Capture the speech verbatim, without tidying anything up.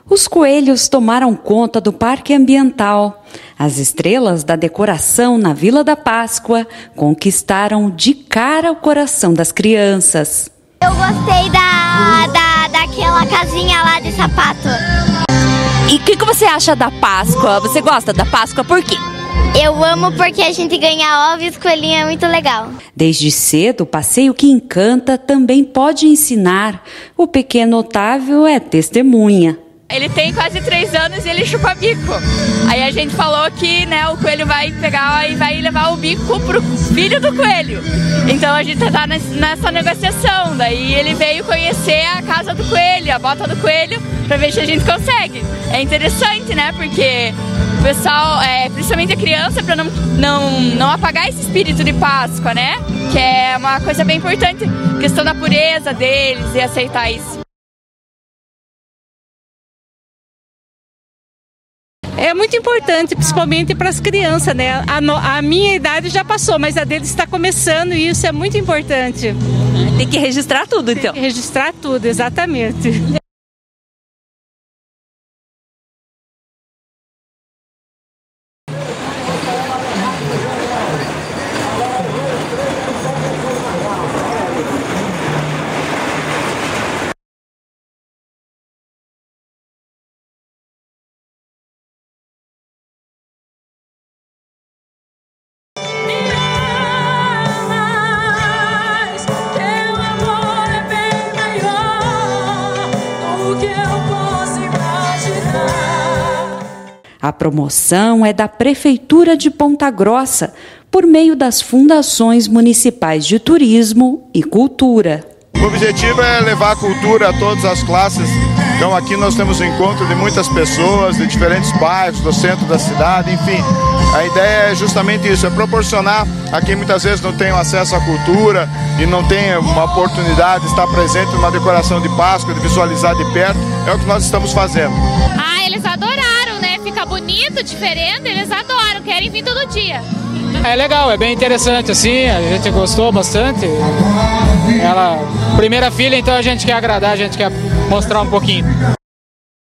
Os coelhos tomaram conta do parque ambiental. As estrelas da decoração na Vila da Páscoa conquistaram de cara o coração das crianças. Eu gostei da, da, daquela casinha lá de sapato. E o que, que você acha da Páscoa? Você gosta da Páscoa por quê? Eu amo porque a gente ganha ovos, coelhinho é muito legal. Desde cedo, o passeio que encanta também pode ensinar. O pequeno Otávio é testemunha. Ele tem quase três anos e ele chupa bico. Aí a gente falou que, né, o coelho vai pegar e vai levar o bico pro filho do coelho. Então a gente tá nessa negociação. Daí ele veio conhecer a casa do coelho, a bota do coelho, pra ver se a gente consegue. É interessante, né, porque o pessoal, é, principalmente a criança, pra não, não, não apagar esse espírito de Páscoa, né, que é uma coisa bem importante, questão da pureza deles e aceitar isso. É muito importante, principalmente para as crianças, né? A, no, a minha idade já passou, mas a deles está começando e isso é muito importante. Tem que registrar tudo, então. Tem que registrar tudo, exatamente. A promoção é da Prefeitura de Ponta Grossa, por meio das Fundações Municipais de Turismo e Cultura. O objetivo é levar a cultura a todas as classes. Então aqui nós temos o encontro de muitas pessoas, de diferentes bairros, do centro da cidade, enfim. A ideia é justamente isso, é proporcionar a quem muitas vezes não tem acesso à cultura e não tem uma oportunidade de estar presente numa decoração de Páscoa, de visualizar de perto, é o que nós estamos fazendo. Ah, eles adoraram, né? Fica bonito, diferente, eles adoram, querem vir todo dia. É legal, é bem interessante assim, a gente gostou bastante. Ela, primeira filha, então a gente quer agradar, a gente quer mostrar um pouquinho.